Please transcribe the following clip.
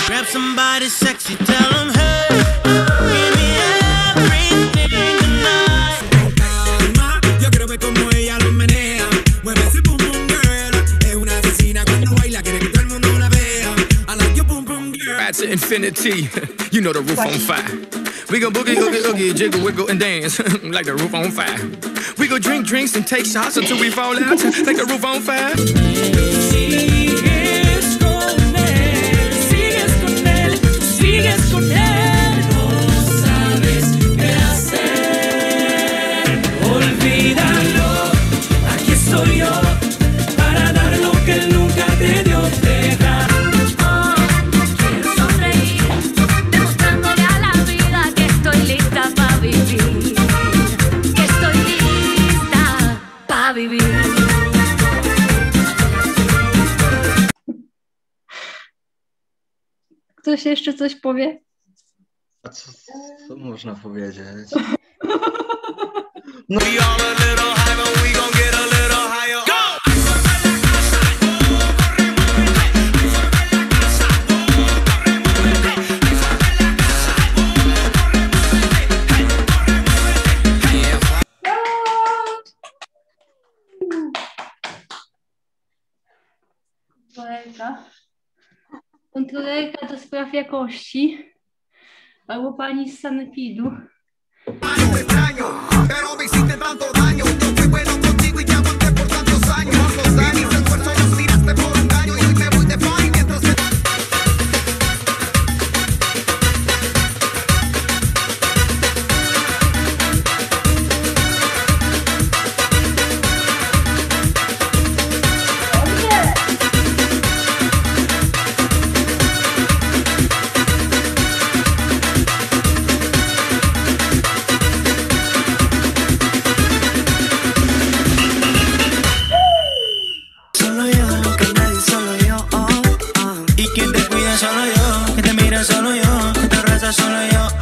Grab somebody sexy, tell them, hey, give me everything tonight. Calma, yo quiero ver cómo ella lo menea. Mueve ese pum pum girl. Es una asesina cuando baila, quiere que todo el mundo la vea. I like your pum pum girl. Ride to infinity, you know the roof on fire. We go boogie, oogie, oogie, jiggle, wiggle, and dance like the roof on fire. We go drink drinks and take shots until we fall out like the roof on fire. Sigues con él, sigues con él, sigues con él. No sabes qué hacer. Olvídalo, aquí estoy yo para dar lo que él nunca te dio. Deja. Quiero sonreír, demostrándole a la vida que estoy lista para vivir. Que estoy lista para vivir. Ktoś jeszcze coś powie? A co można powiedzieć? We all a little high, but we gon' get a little higher. Go! Kontrolerka do spraw jakości albo pani z sanepidu. Pero me hiciste tanto daño. Yo fui bueno contigo y te aguanté por tantos años. Mi esfuerzo lo tiraste por engaño y hoy me voy de fine mientras me... Solo yo, que nadie, solo yo, oh, oh. Y quien te cuida solo yo, que te mira solo yo, que te reza solo yo,